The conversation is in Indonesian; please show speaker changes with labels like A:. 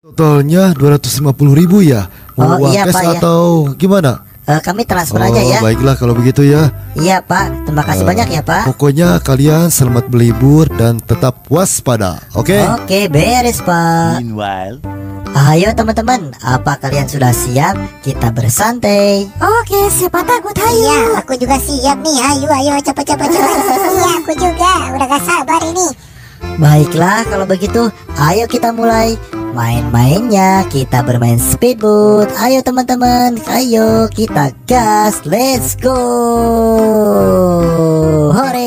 A: Totalnya 250.000 ya? Mau uang
B: iya
A: cash
B: Pak ya.
A: atau gimana?
B: Kami transfer aja ya.
A: Baiklah kalau begitu ya.
B: Iya Pak, terima kasih banyak ya Pak.
A: Pokoknya kalian selamat berlibur dan tetap waspada. Oke?
B: Oke, beres Pak.
C: Meanwhile,
B: Ayo teman-teman, apa kalian sudah siap? Kita bersantai.
D: Oke, siapa takut? Ayo.
E: Iya, aku juga siap nih. Ayo, cepet. Iya, aku juga. Udah gak sabar ini.
B: Baiklah kalau begitu, ayo kita mulai main-mainnya. Kita bermain speedboat. Ayo teman-teman, ayo kita gas. Let's go. Hore.